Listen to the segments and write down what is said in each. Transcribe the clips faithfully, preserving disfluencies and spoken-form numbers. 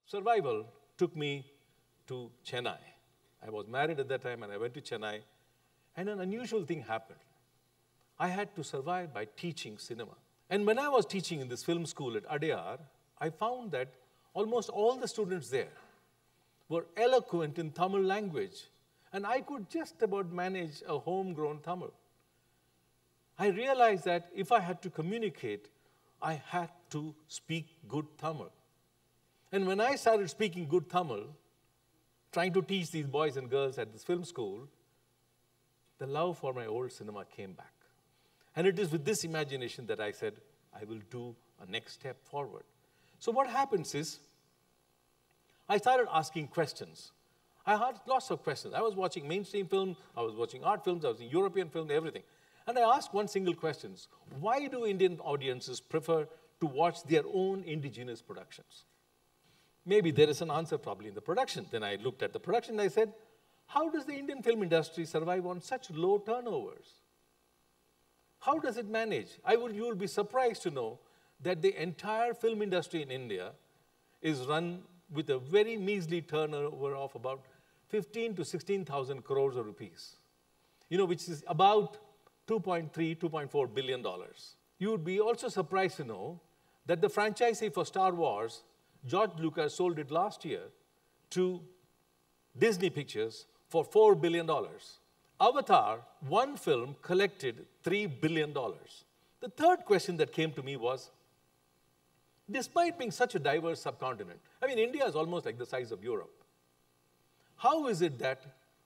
survival took me to Chennai. I was married at that time, and I went to Chennai, and an unusual thing happened. I had to survive by teaching cinema. And when I was teaching in this film school at Adyar, I found that almost all the students there were eloquent in Tamil language, and I could just about manage a homegrown Tamil. I realized that if I had to communicate, I had to speak good Tamil. And when I started speaking good Tamil, trying to teach these boys and girls at this film school, the love for my old cinema came back. And it is with this imagination that I said, I will do a next step forward. So what happens is, I started asking questions. I had lots of questions. I was watching mainstream film, I was watching art films, I was watching European film, everything. And I asked one single question: why do Indian audiences prefer to watch their own indigenous productions? Maybe there is an answer probably in the production. Then I looked at the production and I said, how does the Indian film industry survive on such low turnovers? How does it manage? I would, you will be surprised to know that the entire film industry in India is run with a very measly turnover of about fifteen to sixteen thousand crores of rupees, you know, which is about two point three, two point four billion dollars. You would be also surprised to know that the franchisee for Star Wars, George Lucas, sold it last year to Disney Pictures for four billion dollars. Avatar, one film, collected three billion dollars. The third question that came to me was, despite being such a diverse subcontinent, I mean, India is almost like the size of Europe. How is it that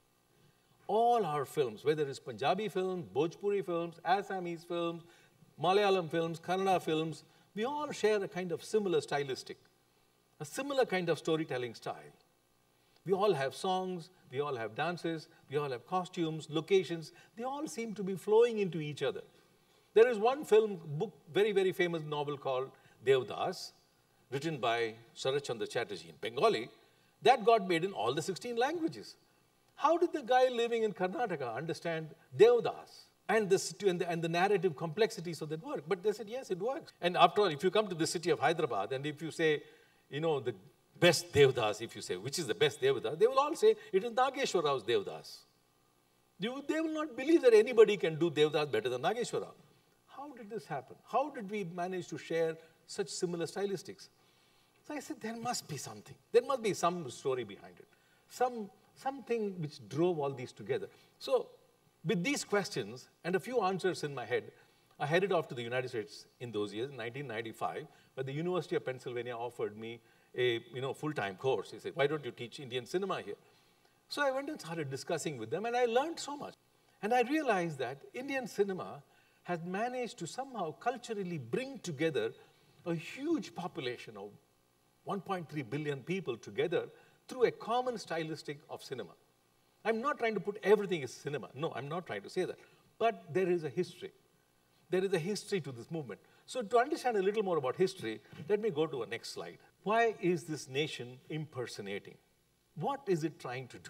all our films, whether it's Punjabi films, Bhojpuri films, Assamese films, Malayalam films, Kannada films, we all share a kind of similar stylistic, a similar kind of storytelling style. We all have songs, we all have dances, we all have costumes, locations. They all seem to be flowing into each other. There is one film, book, very, very famous novel called Devdas, written by Sharat Chandra Chatterjee in Bengali, that got made in all the sixteen languages. How did the guy living in Karnataka understand Devdas and the, and the, and the narrative complexities of that work? But they said, yes, it works. And after all, if you come to the city of Hyderabad, and if you say, you know, the best Devdas, if you say, which is the best Devdas, they will all say, it is Nageshwar Rao's Devdas. You, they will not believe that anybody can do Devdas better than Nageshwar Rao. How did this happen? How did we manage to share such similar stylistics? So I said, there must be something. There must be some story behind it. Some, something which drove all these together. So with these questions and a few answers in my head, I headed off to the United States in those years, in nineteen ninety-five, where the University of Pennsylvania offered me a you know, full-time course. He said, why don't you teach Indian cinema here? So I went and started discussing with them, and I learned so much. And I realized that Indian cinema has managed to somehow culturally bring together a huge population of one point three billion people together through a common stylistic of cinema. I'm not trying to put everything as cinema. No, I'm not trying to say that. But there is a history. There is a history to this movement. So to understand a little more about history, let me go to a next slide. Why is this nation impersonating? What is it trying to do?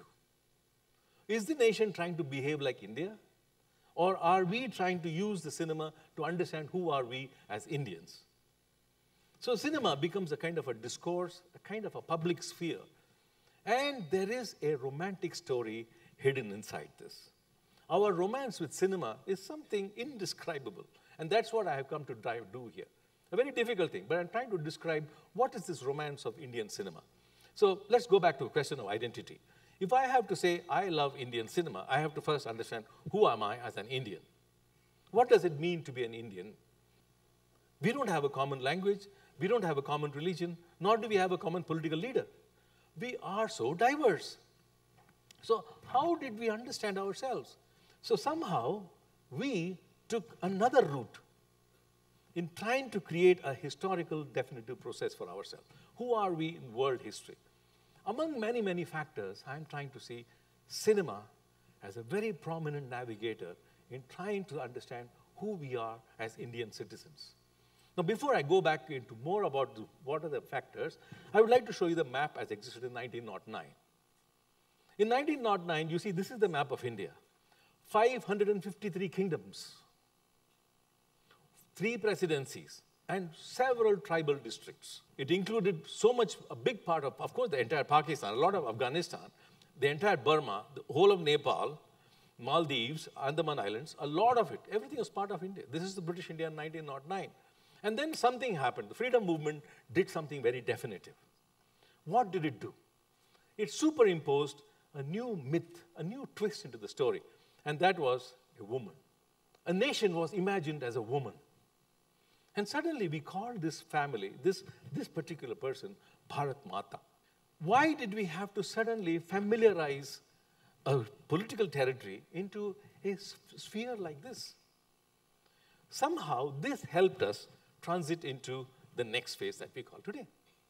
Is the nation trying to behave like India? Or are we trying to use the cinema to understand who are we as Indians? So cinema becomes a kind of a discourse, a kind of a public sphere. And there is a romantic story hidden inside this. Our romance with cinema is something indescribable. And that's what I have come to try to do here. A very difficult thing, but I'm trying to describe what is this romance of Indian cinema. So let's go back to a question of identity. If I have to say I love Indian cinema, I have to first understand who am I as an Indian. What does it mean to be an Indian? We don't have a common language, we don't have a common religion, nor do we have a common political leader. We are so diverse. So how did we understand ourselves? So somehow we took another route in trying to create a historical definitive process for ourselves. Who are we in world history? Among many, many factors, I'm trying to see cinema as a very prominent navigator in trying to understand who we are as Indian citizens. Now, before I go back into more about the, what are the factors, I would like to show you the map as existed in nineteen oh nine. In nineteen oh nine, you see this is the map of India. five hundred fifty-three kingdoms, three presidencies, and several tribal districts. It included so much, a big part of, of course, the entire Pakistan, a lot of Afghanistan, the entire Burma, the whole of Nepal, Maldives, Andaman Islands, a lot of it. Everything was part of India. This is the British India in nineteen oh nine. And then something happened. The freedom movement did something very definitive. What did it do? It superimposed a new myth, a new twist into the story, and that was a woman. A nation was imagined as a woman. And suddenly we called this family, this, this particular person, Bharat Mata. Why did we have to suddenly familiarize a political territory into a sphere like this? Somehow this helped us transit into the next phase that we call today.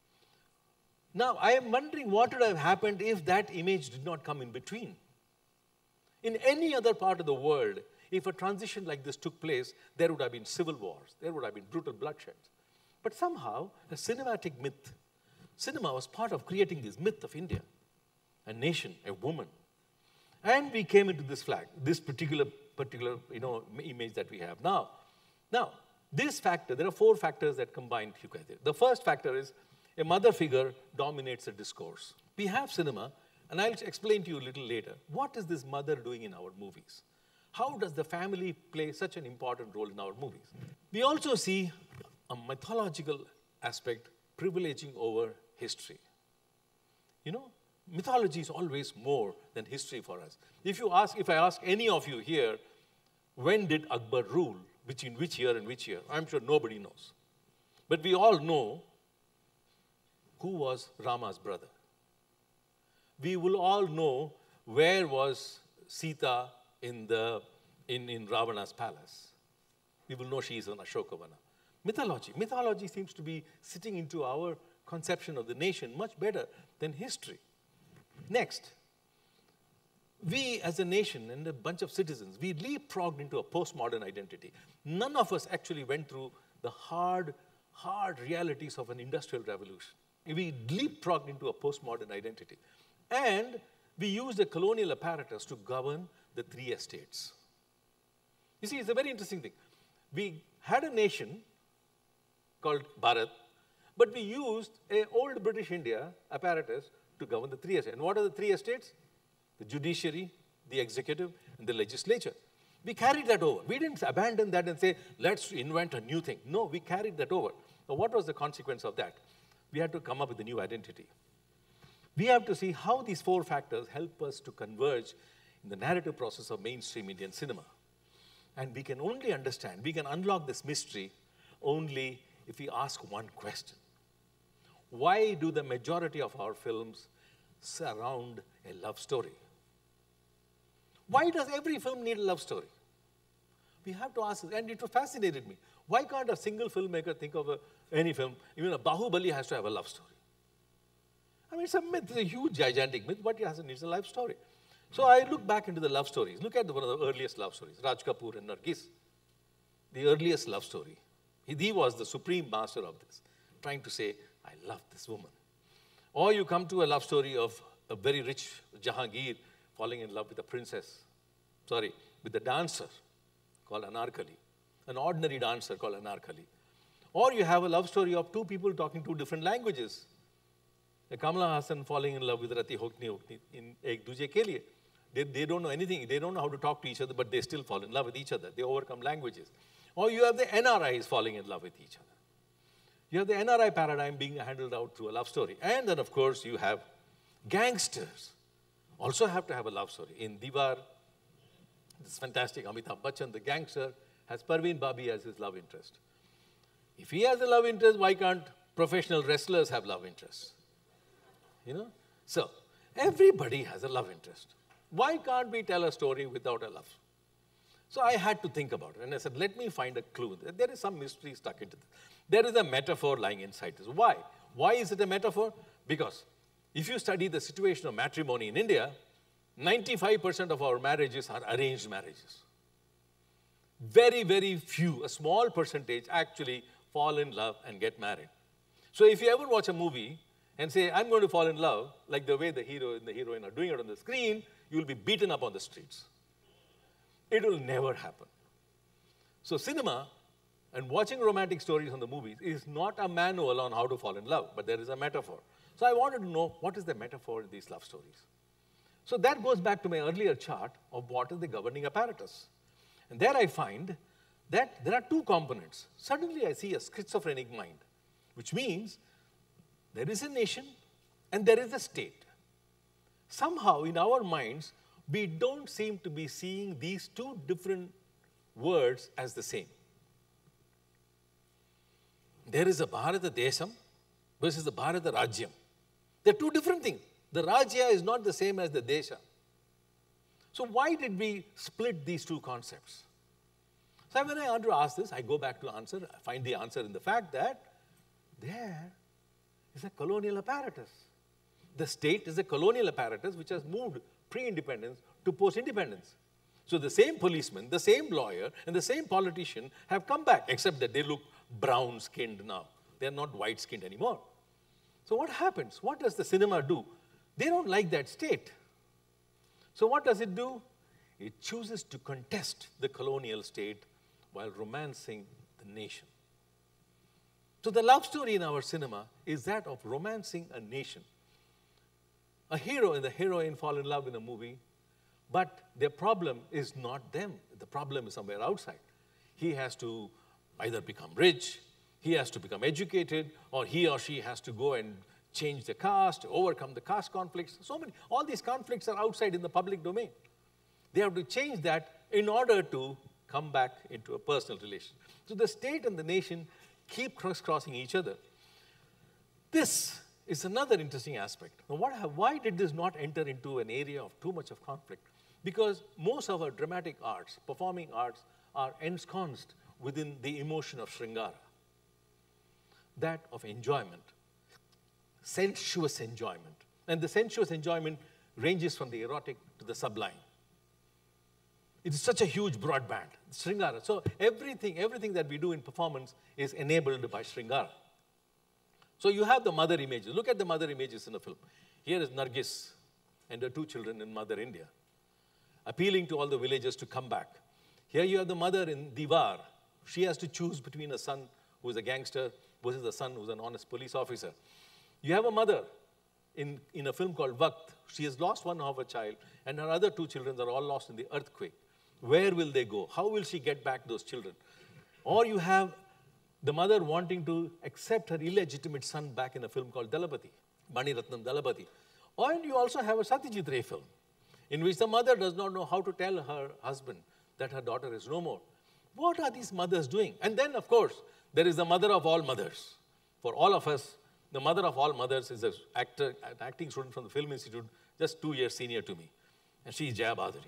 Now, I am wondering what would have happened if that image did not come in between. In any other part of the world, if a transition like this took place, there would have been civil wars, there would have been brutal bloodshed. But somehow, a cinematic myth, cinema was part of creating this myth of India, a nation, a woman. And we came into this flag, this particular, particular you know, image that we have now. Now, this factor, there are four factors that combine together. The first factor is a mother figure dominates the discourse. We have cinema, and I'll explain to you a little later, what is this mother doing in our movies? How does the family play such an important role in our movies? We also see a mythological aspect privileging over history. You know, mythology is always more than history for us. If you ask, if I ask any of you here, when did Akbar rule? Which in which year and which year? I'm sure nobody knows. But we all know who was Rama's brother. We will all know where was Sita in, the, in, in Ravana's palace. We will know she is on Ashokavana. Mythology. Mythology seems to be sitting into our conception of the nation much better than history. Next, we as a nation and a bunch of citizens, we leapfrogged into a postmodern identity. None of us actually went through the hard, hard realities of an industrial revolution. We leapfrogged into a postmodern identity. And we used a colonial apparatus to govern the three estates. You see, it's a very interesting thing. We had a nation called Bharat, but we used an old British India apparatus to govern the three estates. And what are the three estates? The judiciary, the executive, and the legislature. We carried that over. We didn't abandon that and say, let's invent a new thing. No, we carried that over. Now, what was the consequence of that? We had to come up with a new identity. We have to see how these four factors help us to converge in the narrative process of mainstream Indian cinema. And we can only understand, we can unlock this mystery only if we ask one question. Why do the majority of our films surround a love story? Why does every film need a love story? We have to ask this, and it fascinated me. Why can't a single filmmaker think of a, any film, even a Bahubali has to have a love story? I mean, it's a myth, it's a huge, gigantic myth, but it has a, it's a life story. So I look back into the love stories. Look at the, one of the earliest love stories, Raj Kapoor and Nargis. The earliest love story. He, he was the supreme master of this, trying to say, I love this woman. Or you come to a love story of a very rich Jahangir falling in love with a princess, sorry, with a dancer called Anarkali, an ordinary dancer called Anarkali. Or you have a love story of two people talking two different languages. A Kamala Hassan falling in love with Rati Hokni Hokni in Ek Duje Ke Liye. They, they don't know anything, they don't know how to talk to each other, but they still fall in love with each other. They overcome languages. Or you have the N R Is falling in love with each other. You have the N R I paradigm being handled out through a love story. And then, of course, you have gangsters also have to have a love story. In Diwar, this fantastic Amitabh Bachchan, the gangster, has Parveen Babi as his love interest. If he has a love interest, why can't professional wrestlers have love interests? You know? So, everybody has a love interest. Why can't we tell a story without a love? So I had to think about it, and I said, let me find a clue. There is some mystery stuck into this. There is a metaphor lying inside this. Why? Why is it a metaphor? Because if you study the situation of matrimony in India, ninety-five percent of our marriages are arranged marriages. Very, very few, a small percentage actually fall in love and get married. So if you ever watch a movie and say, I'm going to fall in love, like the way the hero and the heroine are doing it on the screen, you will be beaten up on the streets. It will never happen. So cinema, And watching romantic stories on the movies is not a manual on how to fall in love, but there is a metaphor. So I wanted to know what is the metaphor in these love stories. So that goes back to my earlier chart of what is the governing apparatus. And there I find that there are two components. Suddenly I see a schizophrenic mind, which means there is a nation and there is a state. Somehow in our minds, we don't seem to be seeing these two different words as the same. There is a Bharata Desam versus the Bharata Rajyam. They're two different things. The Rajya is not the same as the Desha. So why did we split these two concepts? So when I want to ask this, I go back to answer, I find the answer in the fact that there is a colonial apparatus. The state is a colonial apparatus which has moved pre-independence to post-independence. So the same policeman, the same lawyer, and the same politician have come back, except that they look brown-skinned now. They're not white-skinned anymore. So what happens? What does the cinema do? They don't like that state. So what does it do? It chooses to contest the colonial state while romancing the nation. So the love story in our cinema is that of romancing a nation. A hero and the heroine fall in love in a movie, but their problem is not them. The problem is somewhere outside. He has to either become rich, he has to become educated, or he or she has to go and change the caste, overcome the caste conflicts. So many, all these conflicts are outside in the public domain. They have to change that in order to come back into a personal relation. So the state and the nation keep cross-crossing each other. This is another interesting aspect. Now, what have, why did this not enter into an area of too much of conflict? Because most of our dramatic arts, performing arts, are ensconced within the emotion of Sringara, that of enjoyment, sensuous enjoyment. And the sensuous enjoyment ranges from the erotic to the sublime. It is such a huge broad band, Sringara. So everything, everything that we do in performance is enabled by Sringara. So you have the mother images. Look at the mother images in the film. Here is Nargis and her two children in Mother India, appealing to all the villagers to come back. Here you have the mother in Diwar. She has to choose between a son who is a gangster versus a son who is an honest police officer. You have a mother in, in a film called Waqt. She has lost one of her child, and her other two children are all lost in the earthquake. Where will they go? How will she get back those children? Or you have the mother wanting to accept her illegitimate son back in a film called Dalapati, Mani Ratnam Dalapati. Or you also have a Satyajit Ray film, in which the mother does not know how to tell her husband that her daughter is no more. What are these mothers doing? And then, of course, there is the mother of all mothers. For all of us, the mother of all mothers is an actor, an acting student from the Film Institute, just two years senior to me. And she is Jaya Bhaduri.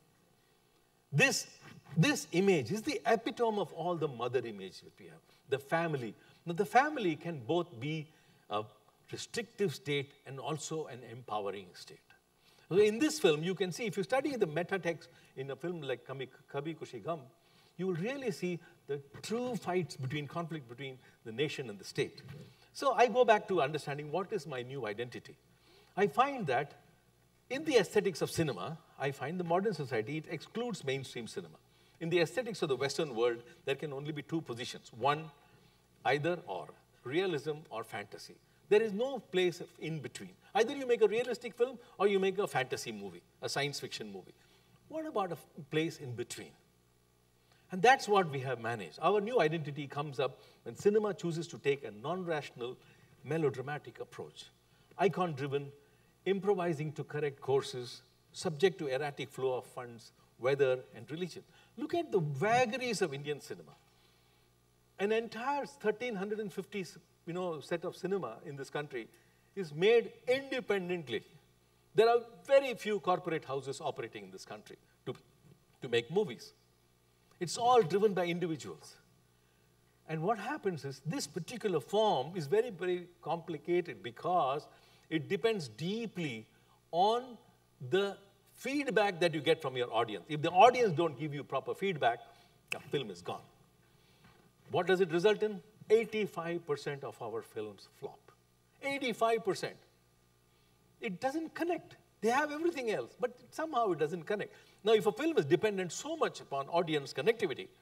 This, this image is the epitome of all the mother images that we have. The family. Now, the family can both be a restrictive state and also an empowering state. So in this film, you can see, if you study the meta text in a film like Kabhi Khushi Gum, you will really see the true fights between, conflict between the nation and the state. So I go back to understanding what is my new identity. I find that in the aesthetics of cinema, I find the modern society, it excludes mainstream cinema. In the aesthetics of the Western world, there can only be two positions. One, either or, realism or fantasy. There is no place in between. Either you make a realistic film or you make a fantasy movie, a science fiction movie. What about a place in between? And that's what we have managed. Our new identity comes up when cinema chooses to take a non-rational, melodramatic approach. Icon-driven, improvising to correct courses, subject to erratic flow of funds, weather, and religion. Look at the vagaries of Indian cinema. An entire thirteen fifty you know, set of cinema in this country is made independently. There are very few corporate houses operating in this country to, to make movies. It's all driven by individuals. And what happens is this particular form is very, very complicated because it depends deeply on the feedback that you get from your audience. If the audience don't give you proper feedback, the film is gone. What does it result in? eighty-five percent of our films flop. eighty-five percent. It doesn't connect. They have everything else, but somehow it doesn't connect. Now, if a film is dependent so much upon audience connectivity,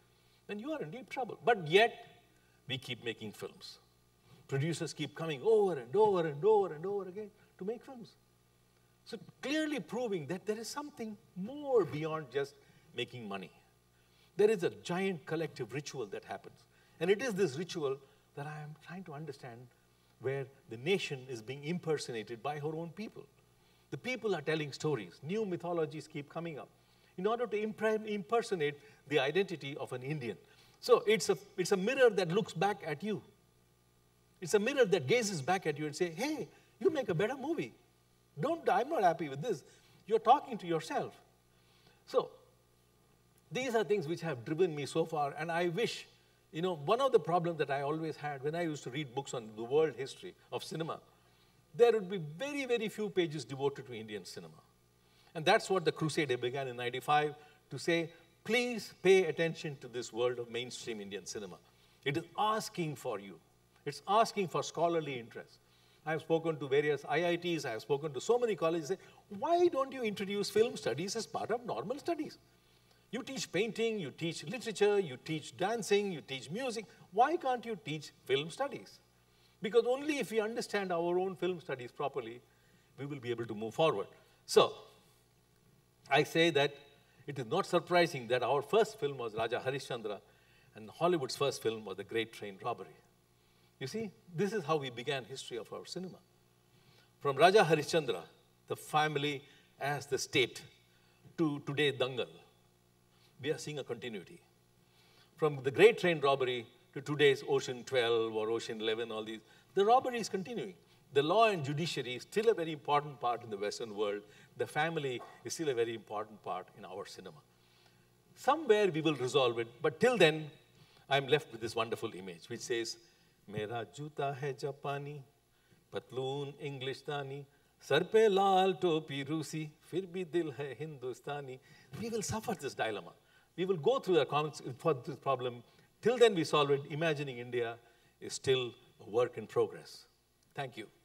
then you are in deep trouble. But yet, we keep making films. Producers keep coming over and over and over and over again to make films. So clearly proving that there is something more beyond just making money. There is a giant collective ritual that happens. And it is this ritual that I am trying to understand, where the nation is being impersonated by her own people. The people are telling stories. New mythologies keep coming up in order to impersonate the identity of an Indian. So it's a, it's a mirror that looks back at you. It's a mirror that gazes back at you and says, hey, you make a better movie. Don't, I'm not happy with this. You're talking to yourself. So these are things which have driven me so far, and I wish, you know, one of the problems that I always had when I used to read books on the world history of cinema, there would be very, very few pages devoted to Indian cinema. And that's what the crusade began in ninety-five, to say, please pay attention to this world of mainstream Indian cinema. It is asking for you. It's asking for scholarly interest. I have spoken to various I I Ts, I have spoken to so many colleges, say, why don't you introduce film studies as part of normal studies? You teach painting, you teach literature, you teach dancing, you teach music. Why can't you teach film studies? Because only if we understand our own film studies properly, we will be able to move forward. So, I say that it is not surprising that our first film was Raja Harishchandra, and Hollywood's first film was The Great Train Robbery. You see, this is how we began history of our cinema. From Raja Harishchandra, the family as the state, to today Dangal, we are seeing a continuity. From The Great Train Robbery to today's Ocean twelve or Ocean eleven, all these, the robbery is continuing. The law and judiciary is still a very important part in the Western world. The family is still a very important part in our cinema. Somewhere we will resolve it, but till then, I'm left with this wonderful image, which says, Mera juta hai Japani, patloon Englishtani, sar pe laal topi Rusi, fir bhi dil hai Hindustani. We will suffer this dilemma. We will go through the for this problem. Till then we solve it. Imagining India is still a work in progress. Thank you.